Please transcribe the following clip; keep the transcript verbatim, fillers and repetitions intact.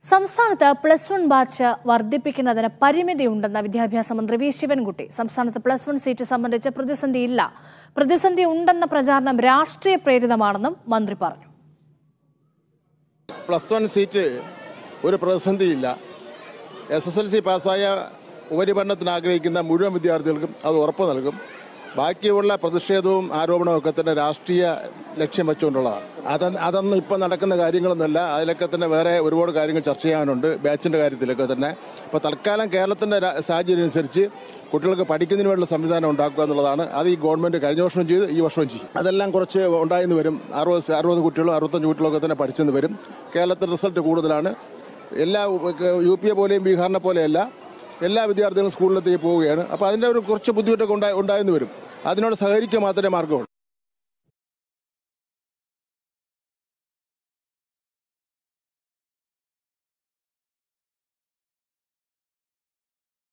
സംസ്ഥാനത്ത് plus one batch വർദ്ധിപ്പിക്കുന്നതിന് പരിമിതിയുണ്ടെന്ന വിദ്യാഭ്യാസ മന്ത്രി വി ശിവൻകുട്ടി. സംസ്ഥാനത്ത് പ്ലസ് വൺ സീറ്റ് സംബന്ധിച്ച് പ്രതിസന്ധിയില്ല. പ്രതിസന്ധി ഉണ്ടെന്ന പ്രചാരണം രാഷ്ട്രീയ പ്രേരിതമാണെന്നും മന്ത്രി പറഞ്ഞു. പ്ലസ് വൺ സീറ്റ് ഒരു പ്രതിസന്ധിയില്ല. എസ് എസ് എൽ സി പാസ്സായ ഉപരിപഠനത്തിന് ആഗ്രഹിക്കുന്ന മുഴുവൻ വിദ്യാർത്ഥികൾക്കും അത് ഉറപ്പ് നൽകും. ബാക്കിയുള്ള പ്രതിഷേധവും ആരോപണവും ഒക്കെ തന്നെ രാഷ്ട്രീയ ലക്ഷ്യം വെച്ചുകൊണ്ടുള്ളതാണ്. അത് അതൊന്നും ഇപ്പം നടക്കുന്ന കാര്യങ്ങളൊന്നുമല്ല. അതിലൊക്കെ തന്നെ വേറെ ഒരുപാട് കാര്യങ്ങൾ ചർച്ച ചെയ്യാനുണ്ട്. ബാച്ചിൻ്റെ കാര്യത്തിലൊക്കെ തന്നെ ഇപ്പോൾ തൽക്കാലം കേരളത്തിൻ്റെ സാഹചര്യം അനുസരിച്ച് കുട്ടികൾക്ക് പഠിക്കുന്നതിന് വേണ്ടിയുള്ള സംവിധാനം ഉണ്ടാക്കുക എന്നുള്ളതാണ്. അത് ഈ ഗവൺമെൻറ് കഴിഞ്ഞ വർഷവും ചെയ്ത് ഈ വർഷവും ചെയ്യും. അതെല്ലാം കുറച്ച് ഉണ്ടായെന്ന് വരും. അറുപത് അറുപത് കുട്ടികളും അറുപത്തഞ്ച് കുട്ടികളൊക്കെ തന്നെ പഠിച്ചെന്ന് വരും. കേരളത്തിൽ റിസൾട്ട് കൂടുതലാണ്. എല്ലാ യു പി എ പോലെയും ബീഹാറിനെ പോലെയല്ല, എല്ലാ വിദ്യാർത്ഥികളും സ്കൂളിലെത്തേക്ക് പോവുകയാണ്. അപ്പോൾ അതിൻ്റെ ഒരു കുറച്ച് ബുദ്ധിമുട്ടൊക്കെ ഉണ്ടായി ഉണ്ടായെന്ന് വരും. അതിനോട് സഹകരിക്കുക മാത്രമേ മാർഗമുള്ളൂ.